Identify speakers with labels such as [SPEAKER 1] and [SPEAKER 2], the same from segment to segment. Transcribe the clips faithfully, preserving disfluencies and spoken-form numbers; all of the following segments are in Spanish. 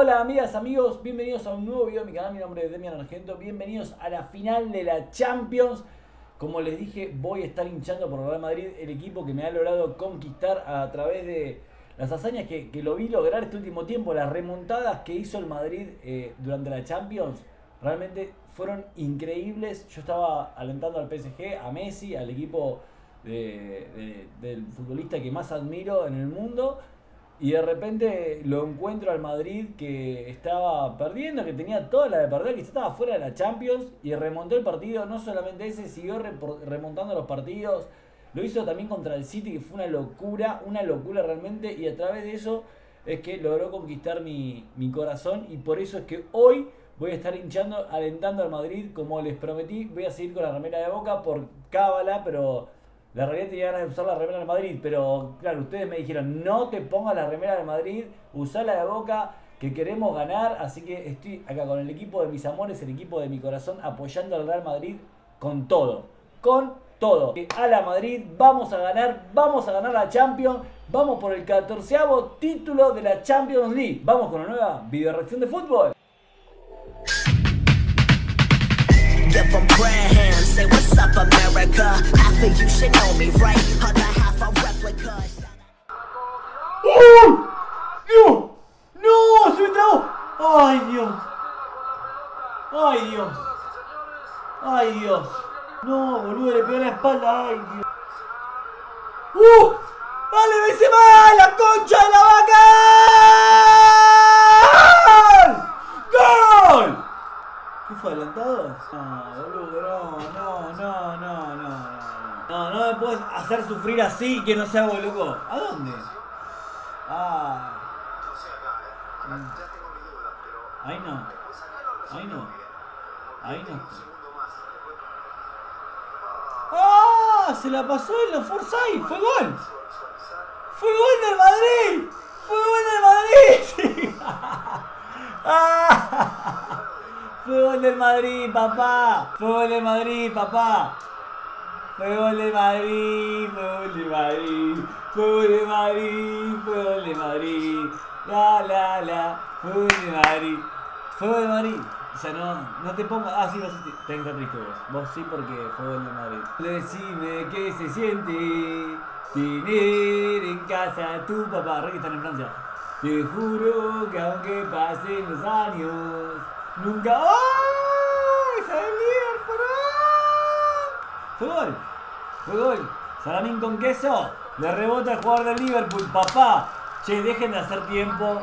[SPEAKER 1] Hola amigas, amigos, bienvenidos a un nuevo video de mi canal. Mi nombre es Demian Argento. Bienvenidos a la final de la Champions. Como les dije, voy a estar hinchando por Real Madrid, el equipo que me ha logrado conquistar a través de las hazañas que, que lo vi lograr este último tiempo. Las remontadas que hizo el Madrid eh, durante la Champions realmente fueron increíbles. Yo estaba alentando al P S G, a Messi, al equipo de, de, del futbolista que más admiro en el mundo. Y de repente lo encuentro al Madrid que estaba perdiendo, que tenía toda la de perder, que estaba fuera de la Champions y remontó el partido. No solamente ese, siguió remontando los partidos. Lo hizo también contra el City, que fue una locura, una locura realmente. Y a través de eso es que logró conquistar mi, mi corazón. Y por eso es que hoy voy a estar hinchando, alentando al Madrid. Como les prometí, voy a seguir con la remera de Boca por cábala, pero la realidad tenía ganas de usar la remera del Madrid, pero claro, ustedes me dijeron, no te pongas la remera del Madrid, usá la de Boca, que queremos ganar, así que estoy acá con el equipo de mis amores, el equipo de mi corazón, apoyando al Real Madrid con todo, con todo. A la Madrid, vamos a ganar, vamos a ganar la Champions, vamos por el catorceavo título de la Champions League. Vamos con una nueva video reacción de fútbol.
[SPEAKER 2] Give them prayer hands, say what's up America. Half of you should know me, right? Other half are replicas.
[SPEAKER 1] ¡Oh! ¡Dios! ¡No! ¡Se me trabó! ¡Ay, Dios! ¡Ay, Dios! ¡Ay, Dios! No, boludo, le pegó la espalda. ¡Ay, Dios! ¡Uh! ¡Dale, Benzema! ¡La concha de la vaca! ¡Gol! ¿Qué fue, adelantado? No, boludo, no, no, no, no, no, no. No, no me puedes hacer sufrir así que no sea algo loco. ¿A dónde? Ah. Ahí no. Ahí no. Ahí no. ¡Ah! Se la pasó en los Forsyth. ¡Fue gol! ¡Fue gol del Madrid! ¡Fue gol del Madrid! ¡Ah! Fue gol del Madrid, papá. Fue gol del Madrid, papá. Fue gol del Madrid, fue gol del Madrid. Fue gol del Madrid, fue gol del Madrid. La, la, la. Fue gol del Madrid. Fue gol del Madrid. O sea, no, no te pongas... Ah, sí, vos sí, tenés que estar triste vos. Vos sí, porque fue gol del Madrid. Decime qué se siente tener en casa a tu papá. Re que están en Francia. Te juro que aunque pasen los años, nunca... ¡Ay! ¡Se líder por ahí! ¡Fue gol! ¡Fue gol! Salamín con queso. Le rebota el jugador del Liverpool, papá. Che, dejen de hacer tiempo.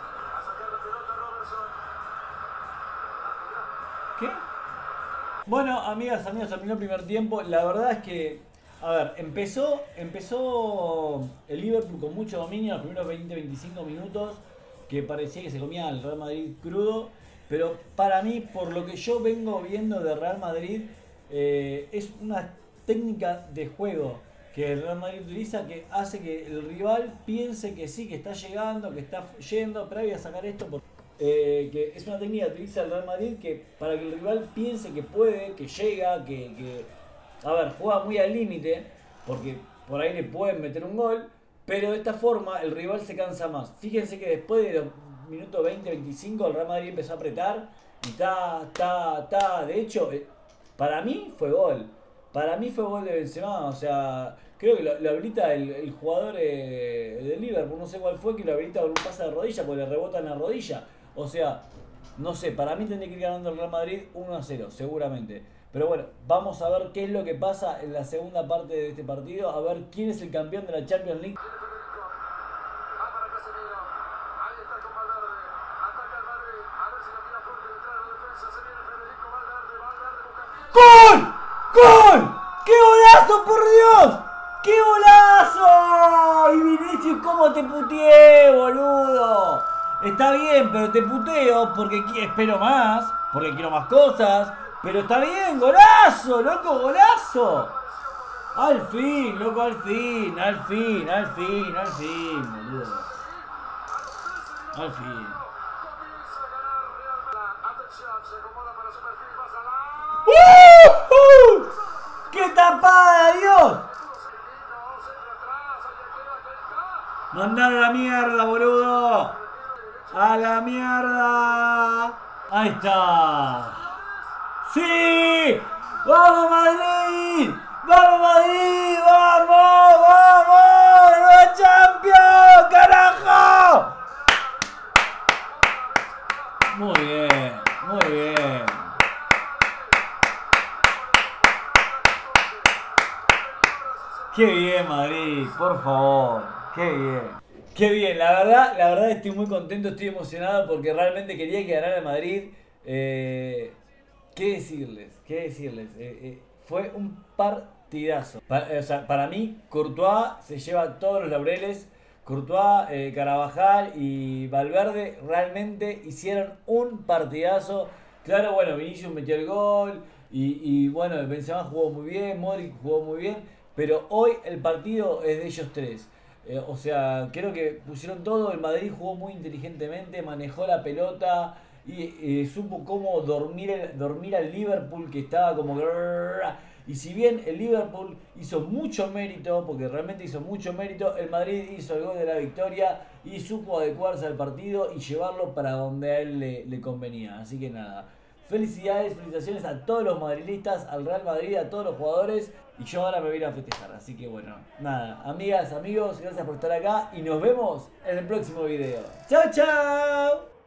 [SPEAKER 1] ¿Qué? Bueno, amigas, amigos, terminó el primer tiempo. La verdad es que, a ver, empezó, empezó el Liverpool con mucho dominio los primeros veinte a veinticinco minutos, que parecía que se comía al Real Madrid crudo. Pero para mí, por lo que yo vengo viendo de Real Madrid, eh, es una técnica de juego que el Real Madrid utiliza que hace que el rival piense que sí, que está llegando, que está yendo, pero voy a sacar esto porque, eh, que es una técnica que utiliza el Real Madrid que para que el rival piense que puede, que llega, que, que a ver, juega muy al límite, porque por ahí le pueden meter un gol, pero de esta forma el rival se cansa más. Fíjense que después de los minuto veinte a veinticinco el Real Madrid empezó a apretar y ta, ta, ta. De hecho, para mí fue gol. Para mí fue gol de Benzema. O sea, creo que lo, lo habilita el, el jugador eh, de Liverpool. No sé cuál fue, que lo habilita con un pase de rodilla porque le rebota en la rodilla. O sea, no sé, para mí tendría que ir ganando el Real Madrid uno a cero, seguramente. Pero bueno, vamos a ver qué es lo que pasa en la segunda parte de este partido. A ver quién es el campeón de la Champions League. ¡Gol! ¡Gol! ¡Qué golazo, por Dios! ¡Qué golazo! Y Vinicius, ¿cómo te puteé, boludo? Está bien, pero te puteo porque espero más, porque quiero más cosas. Pero está bien, golazo, loco, golazo. Al fin, loco, al fin, al fin, al fin, al fin, boludo. Al fin. ¡Uh! ¡Qué tapada, Dios! Mandar a la mierda, boludo. ¡A la mierda! ¡Ahí está! ¡Sí! ¡Vamos Madrid! ¡Vamos Madrid! ¡Vamos! ¡Vamos! ¡La Champions! ¡Carajo! Muy bien, muy bien. ¡Qué bien Madrid! Por favor, ¡qué bien! ¡Qué bien! La verdad, la verdad estoy muy contento, estoy emocionado porque realmente quería que ganara el Madrid. Eh, ¿Qué decirles? ¿Qué decirles? Eh, eh, fue un partidazo. Pa, o sea, para mí, Courtois se lleva todos los laureles. Courtois, eh, Carabajal y Valverde realmente hicieron un partidazo. Claro, bueno, Vinicius metió el gol y, y bueno, Benzema jugó muy bien, Modric jugó muy bien, pero hoy el partido es de ellos tres. Eh, o sea, creo que pusieron todo, el Madrid jugó muy inteligentemente, manejó la pelota y eh, supo cómo dormir, el, dormir al Liverpool que estaba como... Y si bien el Liverpool hizo mucho mérito, porque realmente hizo mucho mérito, el Madrid hizo el gol de la victoria y supo adecuarse al partido y llevarlo para donde a él le, le convenía. Así que nada, felicidades, felicitaciones a todos los madridistas, al Real Madrid, a todos los jugadores. Y yo ahora me voy a ir a festejar. Así que bueno, nada, amigas, amigos, gracias por estar acá y nos vemos en el próximo video. ¡Chao, chao!